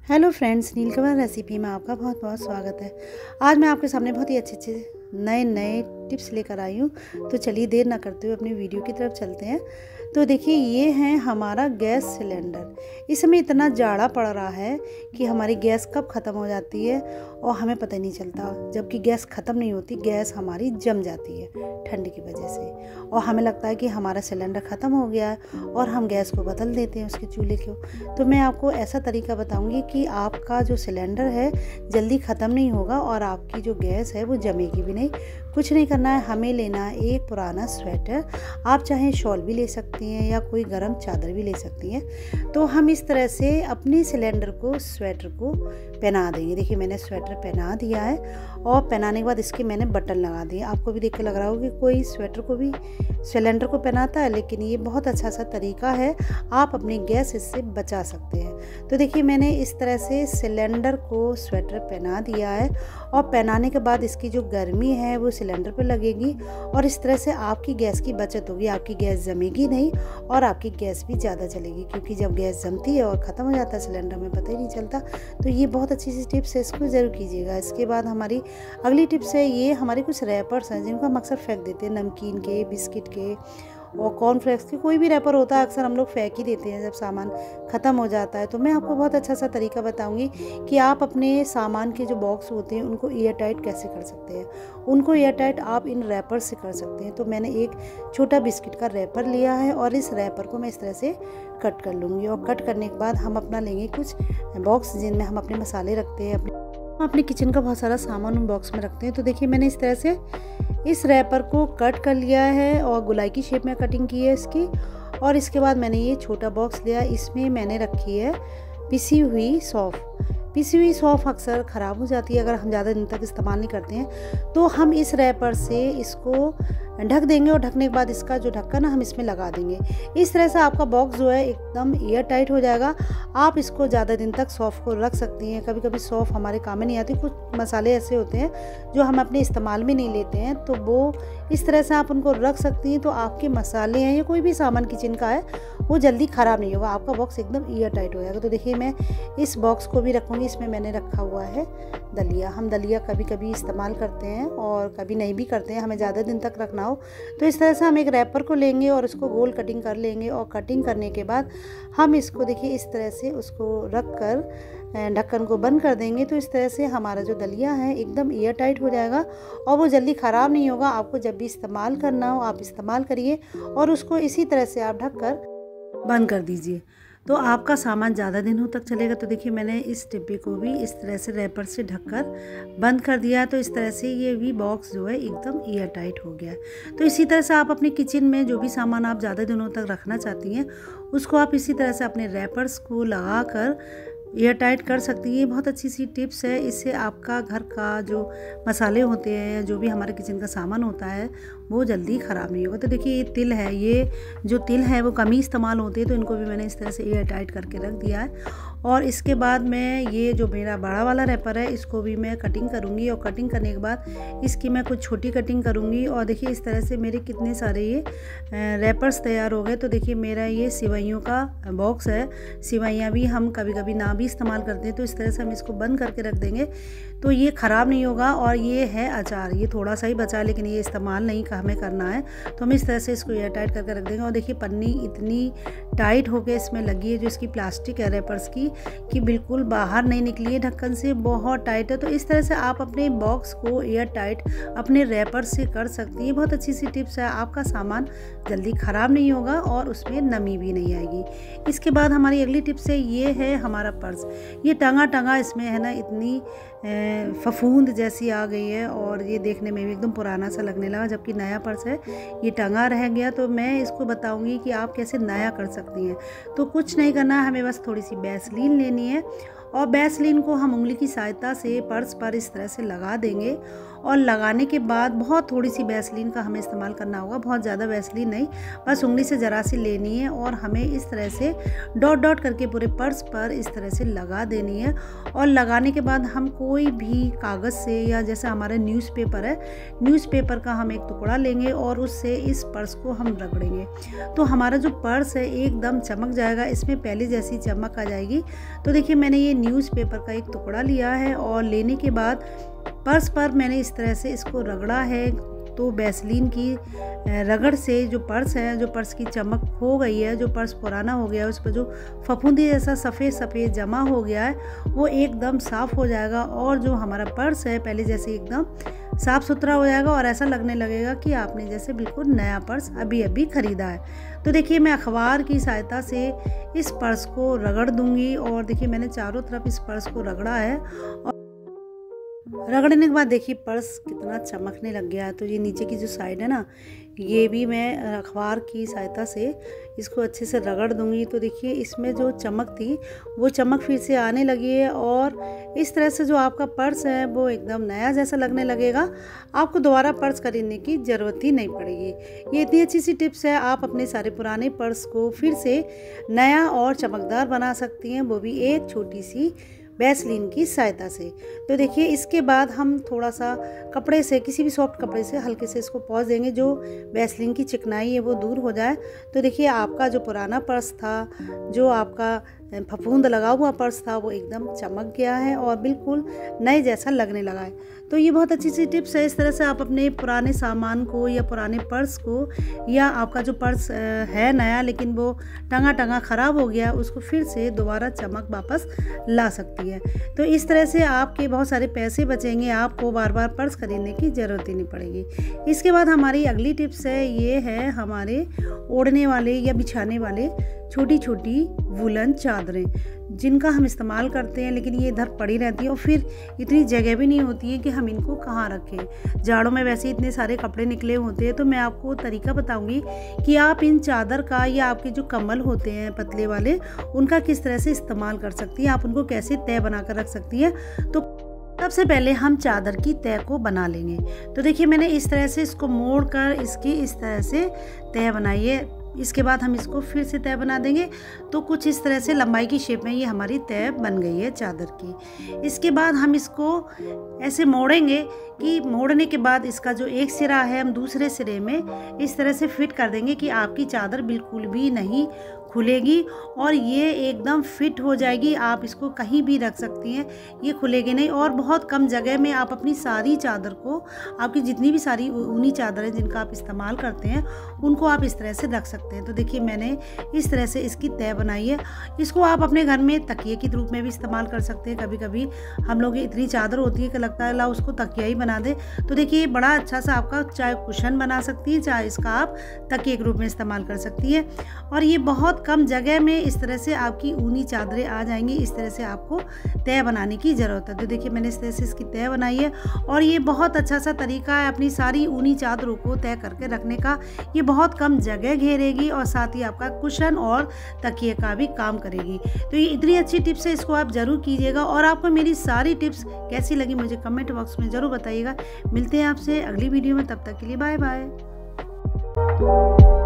Hello friends, नीलकमल recipe में आपका बहुत बहुत स्वागत है। आज मैं आपके सामने बहुत ही अच्छे नए टिप्स लेकर आई हूँ। तो चलिए देर ना करते हुए अपनी वीडियो की तरफ चलते हैं। तो देखिए, ये है हमारा गैस सिलेंडर। इस समय इतना जाड़ा पड़ रहा है कि हमारी गैस कब ख़त्म हो जाती है और हमें पता ही नहीं चलता। जबकि गैस ख़त्म नहीं होती, गैस हमारी जम जाती है ठंड की वजह से, और हमें लगता है कि हमारा सिलेंडर ख़त्म हो गया है और हम गैस को बदल देते हैं, उसके चूल्हे को। तो मैं आपको ऐसा तरीका बताऊंगी कि आपका जो सिलेंडर है जल्दी ख़त्म नहीं होगा और आपकी जो गैस है वो जमेगी भी नहीं। कुछ नहीं करना है, हमें लेना है एक पुराना स्वेटर। आप चाहें शॉल भी ले सकती हैं या कोई गर्म चादर भी ले सकती हैं। तो हम इस तरह से अपने सिलेंडर को, स्वेटर को पहना देंगे। देखिए, मैंने स्वेटर पहना दिया है और पहनाने के बाद इसके मैंने बटन लगा दिए। आपको भी देख के लग रहा होगा कि कोई स्वेटर को भी सिलेंडर को पहनाता है, लेकिन ये बहुत अच्छा सा तरीका है, आप अपनी गैस इससे बचा सकते हैं। तो देखिए, मैंने इस तरह से सिलेंडर को स्वेटर पहना दिया है और पहनाने के बाद इसकी जो गर्मी है वो सिलेंडर पर लगेगी और इस तरह से आपकी गैस की बचत होगी। आपकी गैस जमेगी नहीं और आपकी गैस भी ज़्यादा चलेगी, क्योंकि जब गैस जमती है और ख़त्म हो जाता है सिलेंडर में पता ही नहीं चलता। तो ये बहुत अच्छी सी टिप्स है, इसको ज़रूर कीजिएगा। इसके बाद हमारी अगली टिप्स है, ये हमारे कुछ रैपर्स हैं जिनको हम अक्सर फेंक देते हैं, नमकीन के, बिस्किट के और कॉर्नफ्लेक्स के, कोई भी रैपर होता है अक्सर हम लोग फेंक ही देते हैं जब सामान ख़त्म हो जाता है। तो मैं आपको बहुत अच्छा सा तरीका बताऊंगी कि आप अपने सामान के जो बॉक्स होते हैं उनको एयर टाइट कैसे कर सकते हैं। उनको एयर टाइट आप इन रैपर से कर सकते हैं। तो मैंने एक छोटा बिस्किट का रैपर लिया है और इस रैपर को मैं इस तरह से कट कर लूँगी और कट करने के बाद हम अपना लेंगे कुछ बॉक्स जिनमें हम अपने मसाले रखते हैं, अपने किचन का बहुत सारा सामान उन बॉक्स में रखते हैं। तो देखिए, मैंने इस तरह से इस रैपर को कट कर लिया है और गोलाई की शेप में कटिंग की है इसकी। और इसके बाद मैंने ये छोटा बॉक्स लिया, इसमें मैंने रखी है पिसी हुई सौंफ। पिसी हुई सौंफ अक्सर ख़राब हो जाती है अगर हम ज़्यादा दिन तक इस्तेमाल नहीं करते हैं। तो हम इस रैपर से इसको ढक देंगे और ढकने के बाद इसका जो ढक्कन है हम इसमें लगा देंगे। इस तरह से आपका बॉक्स जो है एकदम एयर टाइट हो जाएगा। आप इसको ज़्यादा दिन तक सौंफ को रख सकती हैं। कभी कभी सौंफ हमारे काम में नहीं आती, कुछ मसाले ऐसे होते हैं जो हम अपने इस्तेमाल में नहीं लेते हैं, तो वो इस तरह से आप उनको रख सकती हैं। तो आपके मसाले हैं या कोई भी सामान किचन का है वो जल्दी ख़राब नहीं होगा, आपका बॉक्स एकदम एयर टाइट हो जाएगा। तो देखिए, मैं इस बॉक्स को भी रखूँगी। इसमें मैंने रखा हुआ है दलिया। हम दलिया कभी कभी इस्तेमाल करते हैं और कभी नहीं भी करते हैं, हमें ज़्यादा दिन तक रखना हो तो इस तरह से हम एक रैपर को लेंगे और उसको गोल कटिंग कर लेंगे। और कटिंग करने के बाद हम इसको देखिए इस तरह से उसको रख कर ढक्कन को बंद कर देंगे। तो इस तरह से हमारा जो दलिया है एकदम एयर टाइट हो जाएगा और वो जल्दी ख़राब नहीं होगा। आपको जब भी इस्तेमाल करना हो आप इस्तेमाल करिए और उसको इसी तरह से आप ढक कर बंद कर दीजिए, तो आपका सामान ज़्यादा दिनों तक चलेगा। तो देखिए, मैंने इस डिब्बे को भी इस तरह से रैपर से ढककर बंद कर दिया है। तो इस तरह से ये भी बॉक्स जो है एकदम एयर टाइट हो गया है। तो इसी तरह से आप अपने किचन में जो भी सामान आप ज़्यादा दिनों तक रखना चाहती हैं उसको आप इसी तरह से अपने रैपर्स को लगा कर एयर टाइट कर सकती हैं। ये बहुत अच्छी सी टिप्स है। इससे आपका घर का जो मसाले होते हैं, जो भी हमारे किचन का सामान होता है वो जल्दी ख़राब नहीं होगा। तो देखिए, ये तिल है, ये जो तिल है वो कम ही इस्तेमाल होते हैं, तो इनको भी मैंने इस तरह से एयर टाइट करके रख दिया है। और इसके बाद मैं ये जो मेरा बड़ा वाला रैपर है इसको भी मैं कटिंग करूँगी और कटिंग करने के बाद इसकी मैं कुछ छोटी कटिंग करूँगी। और देखिए, इस तरह से मेरे कितने सारे ये रैपर्स तैयार हो गए। तो देखिए, मेरा ये सिवैयों का बॉक्स है। सिवैयाँ भी हम कभी कभी ना भी इस्तेमाल करते हैं, तो इस तरह से हम इसको बंद करके रख देंगे तो ये ख़राब नहीं होगा। और ये है अचार, ये थोड़ा सा ही बचा लेकिन ये इस्तेमाल नहीं हमें करना है, तो हम इस तरह से इसको एयर टाइट करके रख देंगे। और देखिए, पन्नी इतनी टाइट होकर इसमें लगी है जो इसकी प्लास्टिक है रैपर्स की, कि बिल्कुल बाहर नहीं निकली है ढक्कन से, बहुत टाइट है। तो इस तरह से आप अपने बॉक्स को एयर टाइट अपने रैपर से कर सकती हैं। बहुत अच्छी सी टिप्स है, आपका सामान जल्दी ख़राब नहीं होगा और उसमें नमी भी नहीं आएगी। इसके बाद हमारी अगली टिप्स है, ये है हमारा पर्स। ये टंगा इसमें है ना, इतनी फफूंद जैसी आ गई है और ये देखने में भी एकदम पुराना सा लगने लगा, जबकि नया पर्स है, ये टंगा रह गया। तो मैं इसको बताऊंगी कि आप कैसे नया कर सकती हैं। तो कुछ नहीं करना है, हमें बस थोड़ी सी वैसलीन लेनी है और वैसलीन को हम उंगली की सहायता से पर्स पर इस तरह से लगा देंगे और लगाने के बाद बहुत थोड़ी सी वैसलीन का हमें इस्तेमाल करना होगा, बहुत ज़्यादा वैसलीन नहीं, बस उंगली से ज़रा सी लेनी है और हमें इस तरह से डॉट डॉट करके पूरे पर्स पर इस तरह से लगा देनी है। और लगाने के बाद हम कोई भी कागज़ से या जैसे हमारा न्यूज़पेपर है, न्यूज़पेपर का हम एक टुकड़ा लेंगे और उससे इस पर्स को हम रगड़ेंगे तो हमारा जो पर्स है एकदम चमक जाएगा, इसमें पहले जैसी चमक आ जाएगी। तो देखिए मैंने ये न्यूज़पेपर का एक टुकड़ा लिया है और लेने के बाद पर्स पर मैंने इस तरह से इसको रगड़ा है। तो वैसलीन की रगड़ से जो पर्स है, जो पर्स की चमक हो गई है, जो पर्स पुराना हो गया है, उस पर जो फफूंदी जैसा सफ़ेद सफ़ेद जमा हो गया है वो एकदम साफ़ हो जाएगा और जो हमारा पर्स है पहले जैसे एकदम साफ़ सुथरा हो जाएगा और ऐसा लगने लगेगा कि आपने जैसे बिल्कुल नया पर्स अभी अभी ख़रीदा है। तो देखिए मैं अखबार की सहायता से इस पर्स को रगड़ दूंगी और देखिए मैंने चारों तरफ इस पर्स को रगड़ा है और रगड़ने के बाद देखिए पर्स कितना चमकने लग गया है। तो ये नीचे की जो साइड है ना, ये भी मैं अखबार की सहायता से इसको अच्छे से रगड़ दूंगी। तो देखिए इसमें जो चमक थी वो चमक फिर से आने लगी है और इस तरह से जो आपका पर्स है वो एकदम नया जैसा लगने लगेगा। आपको दोबारा पर्स खरीदने की ज़रूरत ही नहीं पड़ेगी। ये इतनी अच्छी सी टिप्स है, आप अपने सारे पुराने पर्स को फिर से नया और चमकदार बना सकती हैं, वो भी एक छोटी सी वैसलीन की सहायता से। तो देखिए इसके बाद हम थोड़ा सा कपड़े से, किसी भी सॉफ्ट कपड़े से हल्के से इसको पहुँच देंगे, जो वैसलीन की चिकनाई है वो दूर हो जाए। तो देखिए आपका जो पुराना पर्स था, जो आपका फफूंद लगा हुआ पर्स था, वो एकदम चमक गया है और बिल्कुल नए जैसा लगने लगा है। तो ये बहुत अच्छी सी टिप्स है। इस तरह से आप अपने पुराने सामान को या पुराने पर्स को, या आपका जो पर्स है नया लेकिन वो टंगा टंगा ख़राब हो गया, उसको फिर से दोबारा चमक वापस ला सकती है। तो इस तरह से आपके बहुत सारे पैसे बचेंगे, आपको बार बार पर्स खरीदने की ज़रूरत ही नहीं पड़ेगी। इसके बाद हमारी अगली टिप्स है, ये है हमारे ओढ़ने वाले या बिछाने वाले छोटी छोटी वुलन चादरें, जिनका हम इस्तेमाल करते हैं लेकिन ये इधर पड़ी रहती है और फिर इतनी जगह भी नहीं होती है कि हम इनको कहाँ रखें। जाड़ों में वैसे इतने सारे कपड़े निकले होते हैं, तो मैं आपको तरीका बताऊंगी कि आप इन चादर का या आपके जो कंबल होते हैं पतले वाले, उनका किस तरह से इस्तेमाल कर सकती हैं, आप उनको कैसे तह बना कर रख सकती हैं। तो सबसे पहले हम चादर की तह को बना लेंगे। तो देखिए मैंने इस तरह से इसको मोड़ कर इसकी इस तरह से तह बनाई है। इसके बाद हम इसको फिर से तह बना देंगे, तो कुछ इस तरह से लंबाई की शेप में ये हमारी तह बन गई है चादर की। इसके बाद हम इसको ऐसे मोड़ेंगे कि मोड़ने के बाद इसका जो एक सिरा है हम दूसरे सिरे में इस तरह से फिट कर देंगे कि आपकी चादर बिल्कुल भी नहीं खुलेगी और ये एकदम फिट हो जाएगी। आप इसको कहीं भी रख सकती हैं, ये खुलेगी नहीं और बहुत कम जगह में आप अपनी सारी चादर को, आपकी जितनी भी सारी ऊनी चादरें जिनका आप इस्तेमाल करते हैं, उनको आप इस तरह से रख सकते हैं। तो देखिए मैंने इस तरह से इसकी तह बनाई है। इसको आप अपने घर में तकिए के रूप में भी इस्तेमाल कर सकते हैं। कभी कभी हम लोग इतनी चादर होती है कि लगता है ला उसको तकिया ही बना दे। तो देखिए बड़ा अच्छा सा आपका चाहे कुशन बना सकती है, चाहे इसका आप तकिए के रूप में इस्तेमाल कर सकती है और ये बहुत कम जगह में इस तरह से आपकी ऊनी चादरें आ जाएंगी। इस तरह से आपको तह बनाने की ज़रूरत है। तो देखिए मैंने इस तरह से इसकी तह बनाई है और ये बहुत अच्छा सा तरीका है अपनी सारी ऊनी चादरों को तह करके रखने का। ये बहुत कम जगह घेरेगी और साथ ही आपका कुशन और तकिए का भी काम करेगी। तो ये इतनी अच्छी टिप्स है, इसको आप ज़रूर कीजिएगा। और आपको मेरी सारी टिप्स कैसी लगी मुझे कमेंट बॉक्स में ज़रूर बताइएगा। मिलते हैं आपसे अगली वीडियो में, तब तक के लिए बाय बाय।